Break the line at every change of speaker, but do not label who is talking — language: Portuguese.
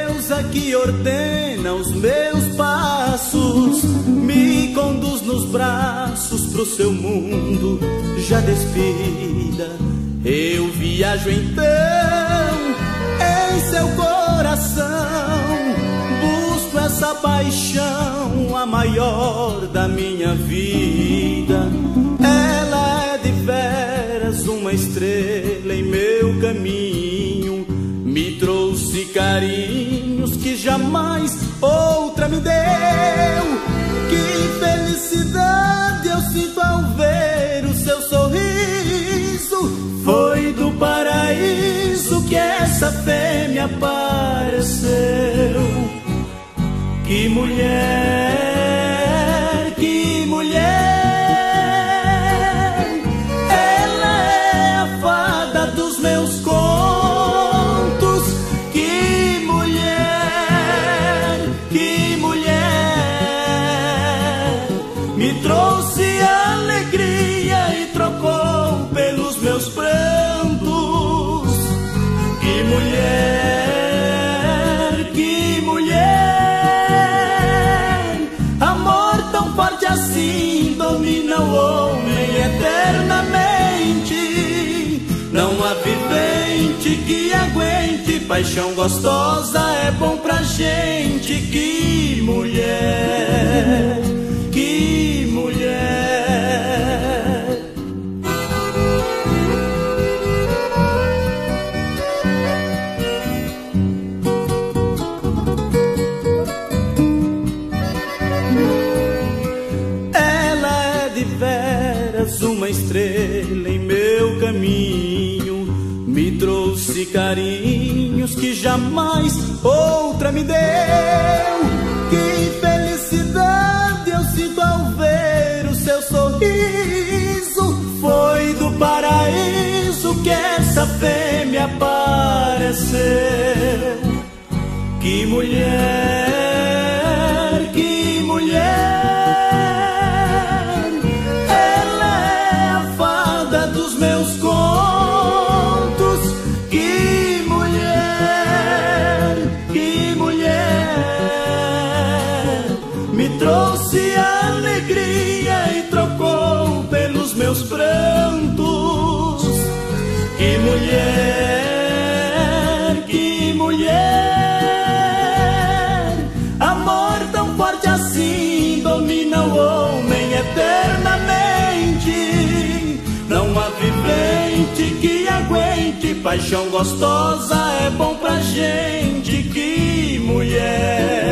deusa que ordena os meus passos, me conduz nos braços pro seu mundo já despida. Eu viajo então em seu coração, busco essa paixão, a maior da minha vida. Ela é de veras uma estrela em meu caminho, me trouxe carinhos que jamais outra me deu. Que felicidade eu sinto ao ver o seu sorriso, foi do paraíso que essa fêmea apareceu. Que mulher, que mulher, assim domina o homem eternamente. Não há vivente que aguente, paixão gostosa é bom pra gente. Que mulher, que mulher. Uma estrela em meu caminho, me trouxe carinhos que jamais outra me deu. Que felicidade eu sinto ao ver o seu sorriso, foi do paraíso que essa fêmea apareceu. Que mulher, que mulher, meus contos. Que mulher, que mulher, me trouxe alegria e trocou pelos meus prantos. Que mulher, que mulher, amor tão forte assim domina o homem eternamente. Não há vivente que aguente, paixão gostosa é bom pra gente. Que mulher.